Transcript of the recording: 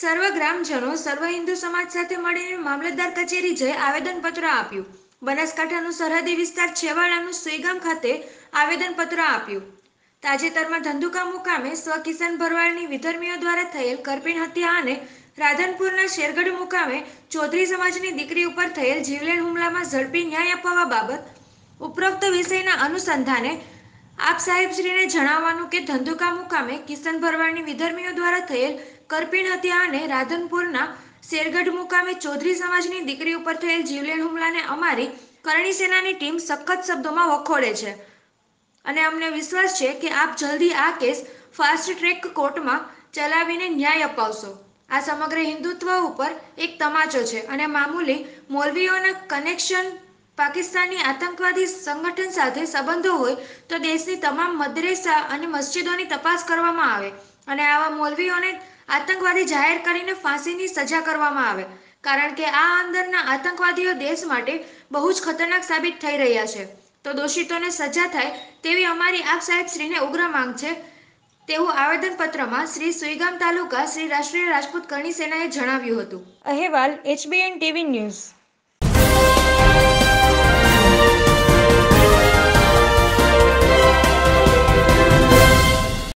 સર્વ ગ્રામજનો સર્વ હિન્દુ સમાજ સાથે મળીને મામલતદાર કચેરી જઈ આવેદનપત્ર આપ્યું. બનાસકાંઠાનું સરહદી વિસ્તાર છેવાડાનું સુઈગામ ખાતે આવેદનપત્ર આપ્યું. તાજેતરમાં ધંધુકા મુકામે સ્વ કિશન ભરવાડની વિધર્મીઓ દ્વારા થયેલ કરપીણ હત્યા અને રાધનપુરના શેરગઢ મુકામે ચૌધરી સમાજની દીકરી ઉપર થયેલ જીવલેણ હુમલામાં ઝડપી ન્યાય અપાવવા બાબત ઉપરોક્ત વિષયના અનુસંધાને આપ સાહેબશ્રીને જણાવવાનું કે ધંધુકા મુકામે કિશન ભરવાડની વિધર્મીઓ દ્વારા થયેલ કરપીણ હત્યા અને રાધનપુરના શેરગઢ મુકામે ચૌધરી સમાજની દીકરી ઉપર થયેલ જીવલેણ હુમલાને અમારી કરણી સેનાની ટીમ સખત શબ્દોમાં વખોડે છે અને અમને વિશ્વાસ છે કે આપ જલ્દી આ કેસ ફાસ્ટ ટ્રેક કોર્ટમાં ચલાવીને ન્યાય અપાવશો. આ સમગ્ર હિન્દુત્વ ઉપર એક તમાચો છે અને મામૂલી મૌલવીઓના કનેક્શન પાકિસ્તાની આતંકવાદી સંગઠન સાથે સંબંધો હોય તો દેશની તમામ મદરેસા અને મસ્જિદોની તપાસ કરવામાં આવે અને આવા મૌલવીઓને આતંકવાદી જાહેર કરીને ફાંસીની સજા કરવામાં આવે, કારણ કે આ અંદરના આતંકવાદીઓ દેશ માટે બહુ જ ખતરનાક સાબિત થઈ રહ્યા છે. તો દોષિતોને સજા થાય તેવી અમારી આપ સાહેબશ્રીને ઉગ્ર માંગ છે તેવું આવેદનપત્રમાં શ્રી સુઈગામ તાલુકા શ્રી રાષ્ટ્રીય રાજપૂત કરણી સેનાએ જણાવ્યું હતું. અહેવાલ HBN TV ન્યૂઝ.